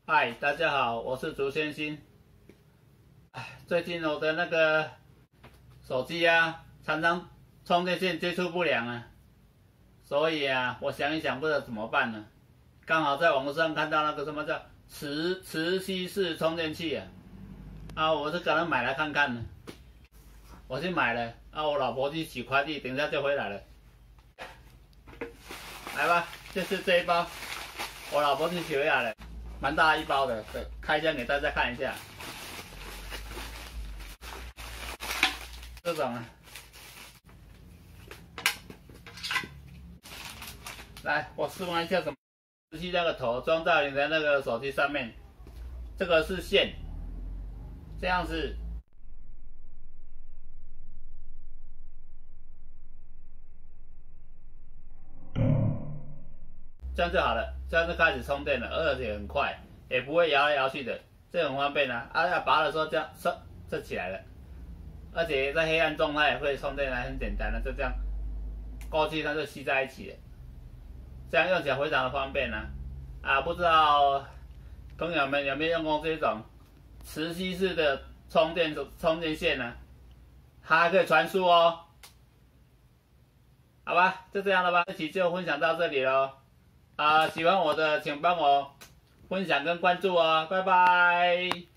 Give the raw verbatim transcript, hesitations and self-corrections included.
嗨，大家好，我是竹先心。哎，最近我的那个手机啊，常常充电线接触不良啊，所以啊，我想一想，不知道怎么办呢。刚好在网络上看到那个什么叫磁磁吸式充电器啊，啊，我是赶快买来看看呢。我去买了，啊，我老婆去取快递，等一下就回来了。来吧，就是这一包，我老婆去取回来了。蛮大一包的，对，开箱给大家看一下。这种啊，来，我示范一下怎么磁吸那个头装在你的那个手机上面。这个是线，这样子，这样就好了，这样就开始充电了，而且很快，也不会摇来摇去的，这很方便啊。啊，要拔的时候这样收，这起来了。而且在黑暗中它也会充电，还很简单的，就这样过去它就吸在一起了，这样用起来非常的方便啊！啊，不知道朋友们有没有用过这种磁吸式的充电充电线呢？它还可以传输哦。好吧，就这样了吧，这期就分享到这里喽。啊，喜欢我的请帮我分享跟关注哦，拜拜。